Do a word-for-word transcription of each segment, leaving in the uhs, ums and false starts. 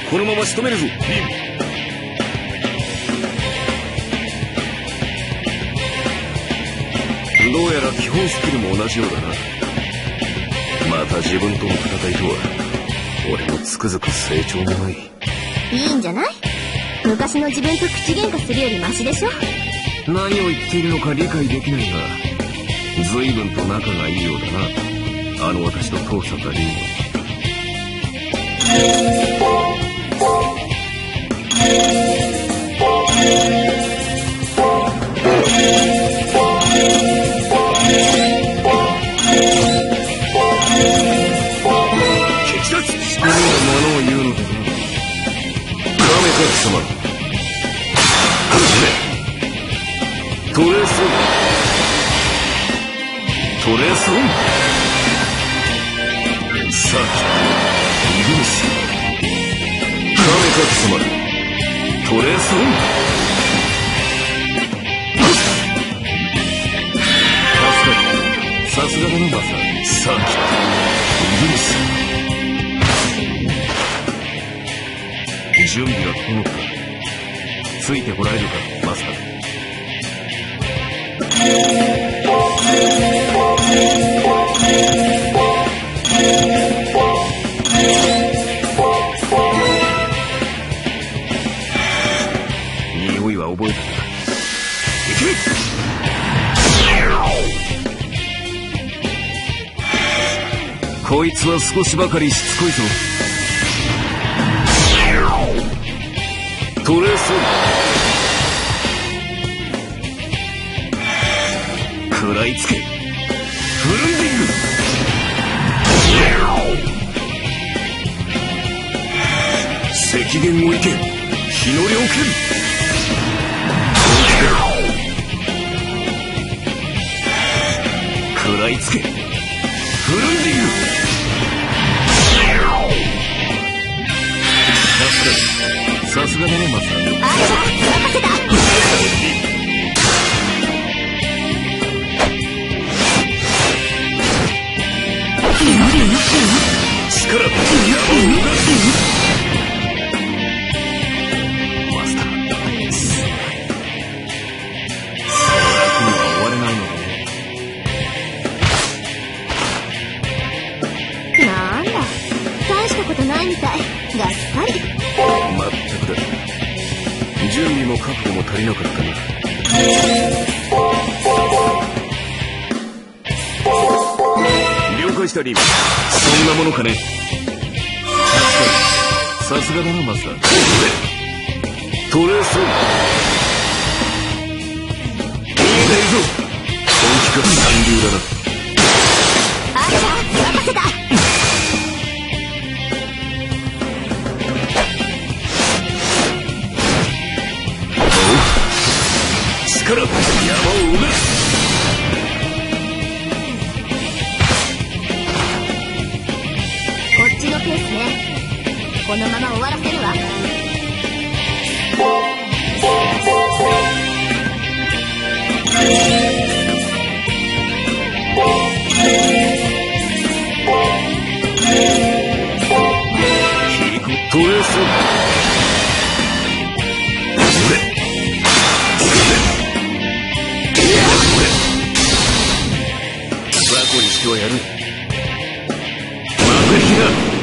このまま仕留めるぞ。リン。どうやら基本スキルも同じようだな。また自分との戦いとは俺もつくづく成長もない。 いいんじゃない？昔の自分と口喧嘩するよりマシでしょ。 何を言っているのか理解できないが、随分と仲がいいようだな、あの私と父さんだリンは。ものを言うのだな。亀神様、トレースオントレースオンさあイグニス。亀神様、トレースオン。さすがだなマサ。さあイグニス。準備が整った。ついてこられるかマスター。匂いは覚えたか。行け。こいつは少しばかりしつこいぞ。トレース食らいつけ。フルンディング。赤弦をいけ。日の猟剣。食らいつけ。フルンディング。さすがだねマサ。あー、任せた。力山を動かす。マスター、そう楽には終われないのでね。 なんだ、大したことないみたい。がっかり。 まったくだ。準備も覚悟も足りなかったな。了解したリン。そんなものかね。さすがだなマスター。トレースオン。いいぞ。本気か三流だな。 あー、任せた。 力、山を動かす。 こっちのペースね。このまま終わらせるわ。 切り込むトレースオン。にしてはやる。幕引きだ。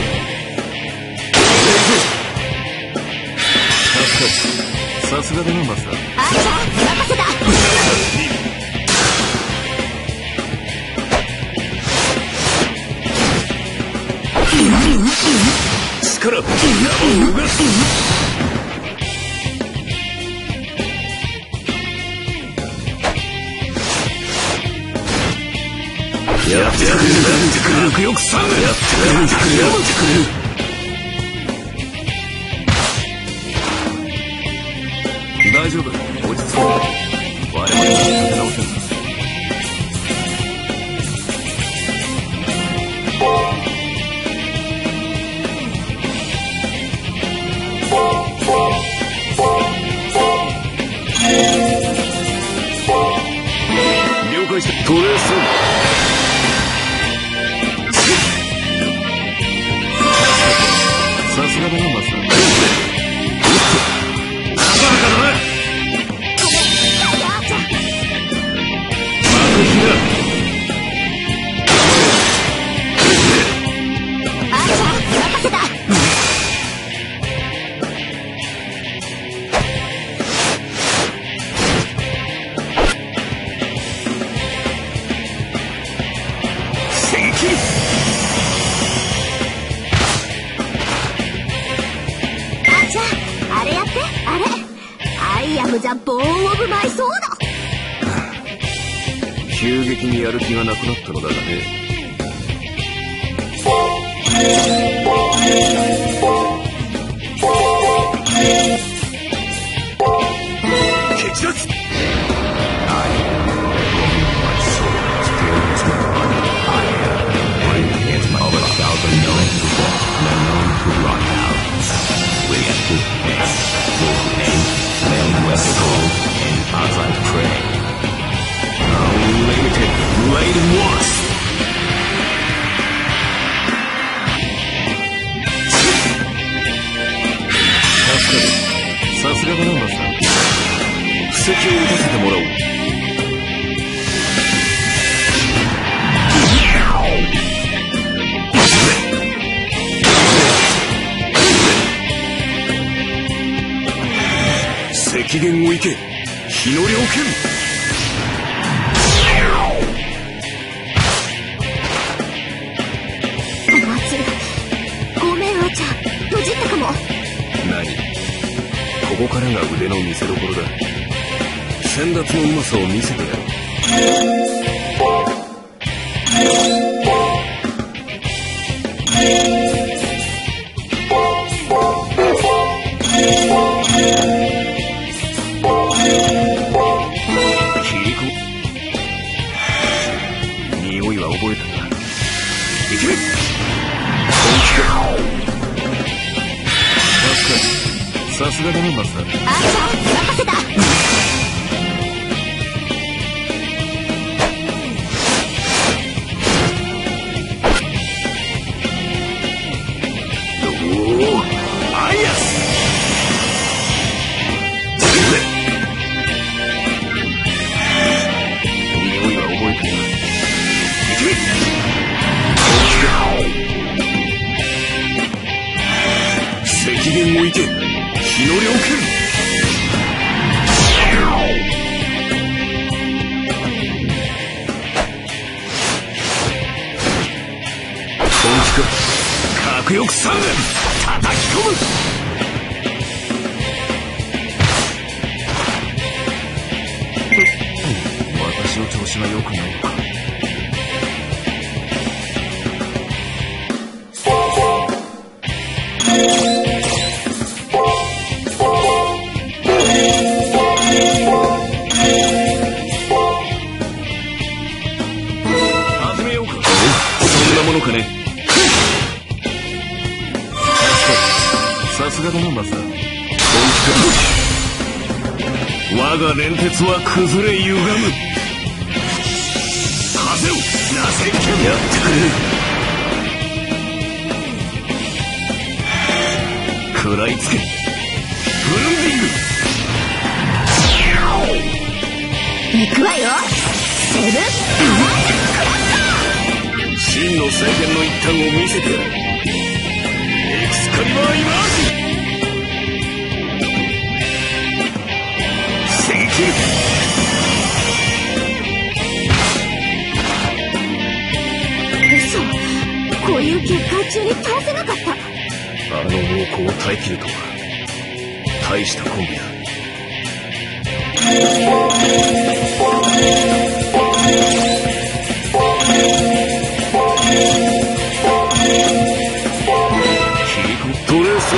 さすがだなマスター。 あー、任せた。 力、山を動かす。やってくれる。やってくれる。よくさん。やってくれる。やってくれる。大丈夫。落ち着こう。我々は立て直せる。了解した。トレースオン。さすがだなマスター。 切る。 あ、じゃああれやって。あれ、アイアムザボーンオブマイソード。 急激にやる気がなくなったのだがね。蹴散らす。さすがだなマスター。布石を打たせてもらおう。赤弦を行け、日の猟犬。 ごめん、あーちゃん。閉じったかも。 何？ここからが腕の見せ所だ。先達のうまさを見せてやる。切り込む。匂いは覚えたな。いける。さすがだなマスター。あーちゃん、任せた。おお、アイアス。匂いは覚えてる。いける。赤弦をいけ、日の猟犬。本気か。核翼三連叩き込む。私の調子は良くないのか。さすがだなマスター。我が連鉄は崩れ歪む。風をなせっけやってくれ。食らいつけ、ブルンディング。 行くわよ。セブン真の聖剣の一端を見せてやる。エクスカリバーイマージ。防ぎ切る。 嘘、こういう結界中に倒せなかった。 あの猛攻を耐え切るとは大したコンビだ。トレース。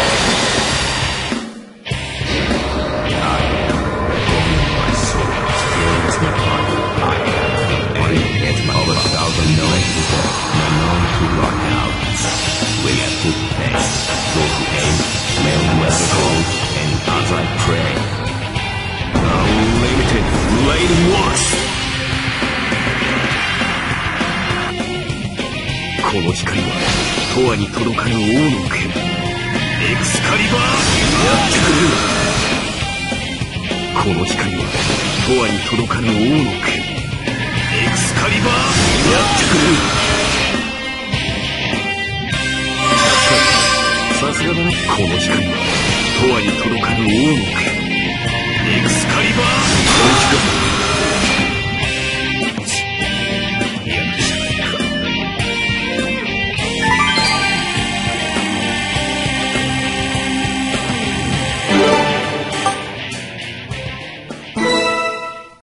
この光は永遠に届かぬ王の剣、エクスカリバー。やってくれる。この光は永遠に届かぬ王の剣、エクスカリバー。やってくれる。さすがだな。この光は永遠に届かぬ王の剣、エクスカリバー。本気か。